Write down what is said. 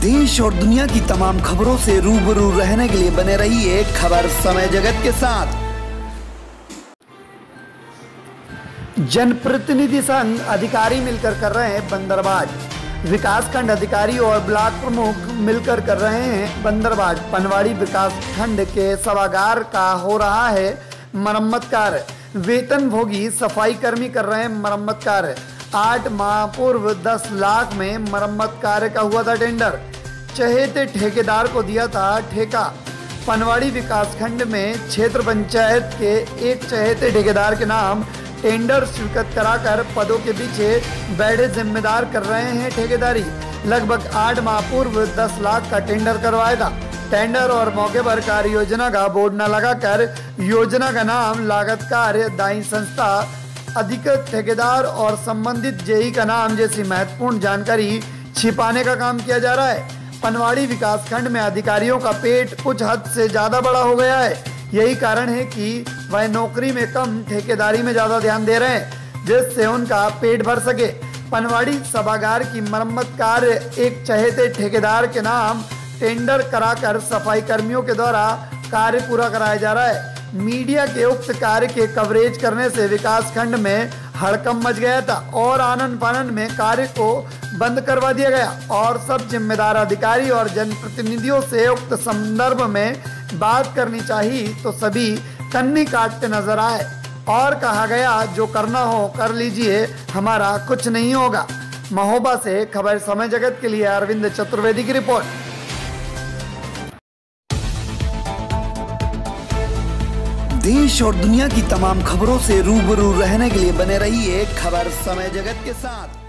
देश और दुनिया की तमाम खबरों से रूबरू रहने के लिए बने रहिए खबर समय जगत के साथ। जनप्रतिनिधि संघ अधिकारी मिलकर कर रहे हैं बंदरबाज। विकासखंड अधिकारी और ब्लॉक प्रमुख मिलकर कर रहे हैं बंदरबाज। पनवाड़ी विकासखंड के सभागार का हो रहा है मरम्मत कार्य। वेतनभोगी सफाई कर्मी कर रहे हैं मरम्मत कार्य। 8 माह पूर्व 10 लाख में मरम्मत कार्य का हुआ था टेंडर। चहेते ठेकेदार को दिया था ठेका। पनवाड़ी विकासखंड में क्षेत्र पंचायत के एक चहेते ठेकेदार के नाम टेंडर स्वीकृत कराकर पदों के पीछे बैठे जिम्मेदार कर रहे हैं ठेकेदारी। लगभग 8 माह पूर्व 10 लाख का टेंडर करवाया था। टेंडर और मौके पर कार्य योजना का बोर्ड न लगाकर योजना का नाम लागत कार्य दायी संस्था अधिकृत ठेकेदार और संबंधित जेई का नाम जैसी महत्वपूर्ण जानकारी छिपाने का काम किया जा रहा है। पनवाड़ी विकासखंड में अधिकारियों का पेट कुछ हद से ज्यादा बड़ा हो गया है। यही कारण है कि वह नौकरी में कम ठेकेदारी में ज्यादा ध्यान दे रहे हैं, जिससे उनका पेट भर सके। पनवाड़ी सभागार की मरम्मत कार्य एक चहेते ठेकेदार के नाम टेंडर कराकर सफाई कर्मियों के द्वारा कार्य पूरा कराया जा रहा है। मीडिया के उक्त कार्य के कवरेज करने से विकासखंड में हड़कंप मच गया था और आनन फानन में कार्य को बंद करवा दिया गया और सब जिम्मेदार अधिकारी और जनप्रतिनिधियों से उक्त संदर्भ में बात करनी चाहिए तो सभी कन्नी काटते नजर आए और कहा गया जो करना हो कर लीजिए, हमारा कुछ नहीं होगा। महोबा से खबर समय जगत के लिए अरविंद चतुर्वेदी की रिपोर्ट। देश और दुनिया की तमाम खबरों से रूबरू रहने के लिए बने रहिए खबर समय जगत के साथ।